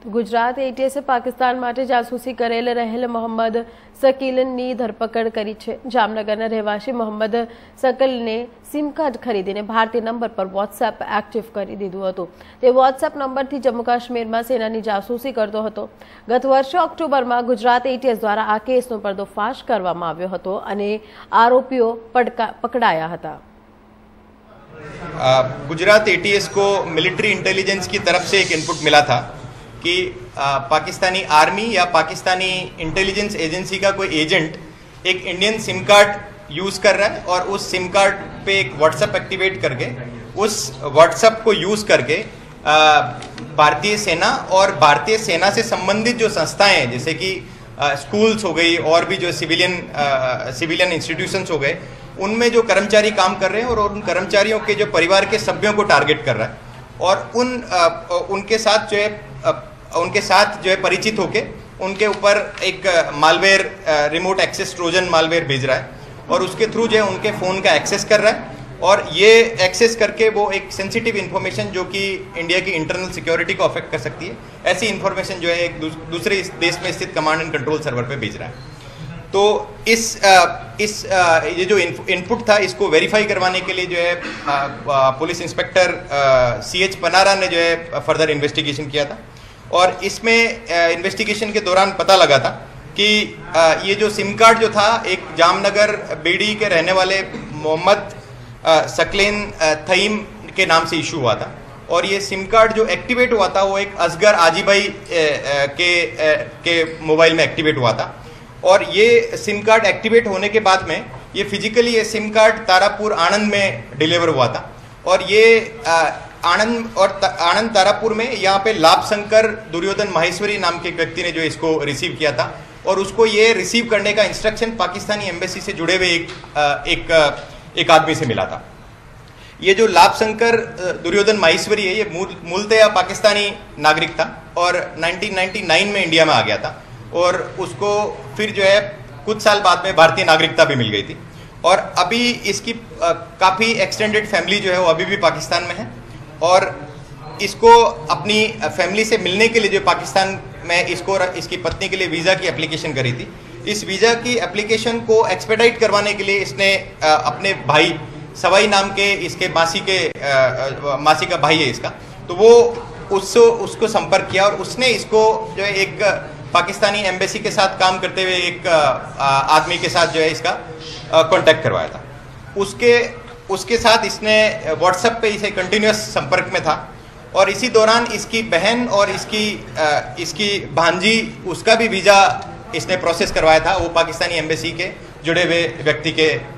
ગુજરાત એટીએસે પાકિસ્તાન માટે જાસૂસી કરેલ રહેલ મોહમ્મદ શકીલની ધરપકડ કરી છે। જામનગરના રહેવાસી મોહમ્મદ શકીલને સિમ કાર્ડ ખરીદીને ભારતીય નંબર પર વોટ્સએપ એક્ટિવ કરી દીધું હતું। તે વોટ્સએપ નંબરથી જમ્મુ કાશ્મીરમાં સેનાની જાસૂસી કરતો હતો। ગત વર્ષે ઓક્ટોબરમાં ગુજરાત એટીએસ દ્વારા આ કેસનો પર્દાફાશ કરવામાં આવ્યો હતો અને આરોપીઓ પકડાયા હતા। गुजरात एटीएस को मिलिट्री इंटेलिजेंस की तरफ से एक इनपुट मिला था कि पाकिस्तानी आर्मी या पाकिस्तानी इंटेलिजेंस एजेंसी का कोई एजेंट एक इंडियन सिम कार्ड यूज़ कर रहा है और उस सिम कार्ड पे एक व्हाट्सएप एक्टिवेट करके उस व्हाट्सएप को यूज़ करके भारतीय सेना और भारतीय सेना से संबंधित जो संस्थाएं हैं जैसे कि स्कूल्स हो गई और भी जो सिविलियन इंस्टीट्यूशंस हो गए उनमें जो कर्मचारी काम कर रहे हैं और उन कर्मचारियों के जो परिवार के सभ्यों को टारगेट कर रहा है और उनके साथ जो है परिचित होके उनके ऊपर एक malware remote access trojan malware भेज रहा है और उसके थ्रू जो है उनके फ़ोन का एक्सेस कर रहा है और ये एक्सेस करके वो एक सेंसिटिव इन्फॉर्मेशन जो कि इंडिया की इंटरनल सिक्योरिटी को अफेक्ट कर सकती है ऐसी इन्फॉर्मेशन जो है एक दूसरे देश में स्थित कमांड एंड कंट्रोल सर्वर पे भेज रहा है। तो ये जो इनपुट था इसको वेरीफाई करवाने के लिए जो है पुलिस इंस्पेक्टर CH पनारा ने जो है फर्दर इन्वेस्टिगेशन किया था और इसमें इन्वेस्टिगेशन के दौरान पता लगा था कि ये जो सिम कार्ड जो था एक जामनगर बीडी के रहने वाले मोहम्मद शकलीन थईम के नाम से इशू हुआ था और ये सिम कार्ड जो एक्टिवेट हुआ था वो एक असगर आजी भाई के मोबाइल में एक्टिवेट हुआ था और ये सिम कार्ड एक्टिवेट होने के बाद में ये फिजिकली ये सिम कार्ड तारापुर आनंद में डिलीवर हुआ था और ये आनंद तारापुर में यहाँ पे लाभ शंकर दुर्योधन माहेश्वरी नाम के एक व्यक्ति ने जो इसको रिसीव किया था और उसको ये रिसीव करने का इंस्ट्रक्शन पाकिस्तानी एम्बेसी से जुड़े हुए एक आदमी से मिला था। ये जो लाभ शंकर दुर्योधन माहेश्वरी है ये मूलतः पाकिस्तानी नागरिक था और 1999 में इंडिया में आ गया था और उसको फिर जो है कुछ साल बाद में भारतीय नागरिकता भी मिल गई थी और अभी इसकी काफ़ी एक्सटेंडेड फैमिली जो है वो अभी भी पाकिस्तान में है और इसको अपनी फैमिली से मिलने के लिए जो पाकिस्तान में इसको इसकी पत्नी के लिए वीज़ा की एप्लीकेशन करी थी। इस वीज़ा की एप्लीकेशन को एक्सपेडाइट करवाने के लिए इसने अपने भाई सवाई नाम के इसके मासी का भाई है इसका, तो वो उसको संपर्क किया और उसने इसको जो है एक पाकिस्तानी एम्बेसी के साथ काम करते हुए एक आदमी के साथ जो है इसका कांटेक्ट करवाया था। उसके साथ इसने व्हाट्सएप पे इसे कंटिन्यूस संपर्क में था और इसी दौरान इसकी बहन और इसकी भांजी उसका भी वीज़ा इसने प्रोसेस करवाया था वो पाकिस्तानी एम्बेसी के जुड़े हुए व्यक्ति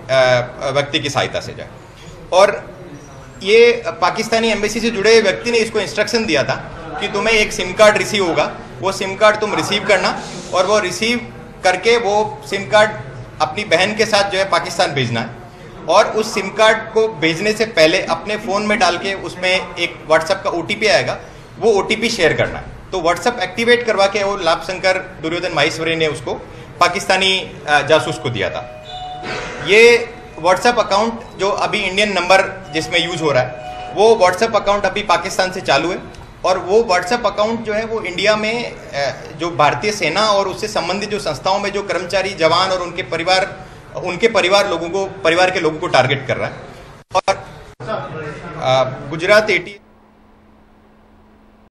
की सहायता से जाए और ये पाकिस्तानी एम्बेसी से जुड़े हुए व्यक्ति ने इसको इंस्ट्रक्शन दिया था कि तुम्हें एक सिम कार्ड रिसीव होगा, वो सिम कार्ड तुम रिसीव करना और वो रिसीव करके वो सिम कार्ड अपनी बहन के साथ जो है पाकिस्तान भेजना है और उस सिम कार्ड को भेजने से पहले अपने फ़ोन में डाल के उसमें एक व्हाट्सएप का OTP आएगा, वो OTP शेयर करना है। तो व्हाट्सएप एक्टिवेट करवा के वो लाभ शंकर दुर्योधन माहेश्वरी ने उसको पाकिस्तानी जासूस को दिया था। ये व्हाट्सएप अकाउंट जो अभी इंडियन नंबर जिसमें यूज़ हो रहा है वो व्हाट्सएप अकाउंट अभी पाकिस्तान से चालू है और वो व्हाट्सएप अकाउंट जो है वो इंडिया में जो भारतीय सेना और उससे संबंधित जो संस्थाओं में जो कर्मचारी जवान और उनके परिवार के लोगों को टारगेट कर रहा है और गुजरात एटी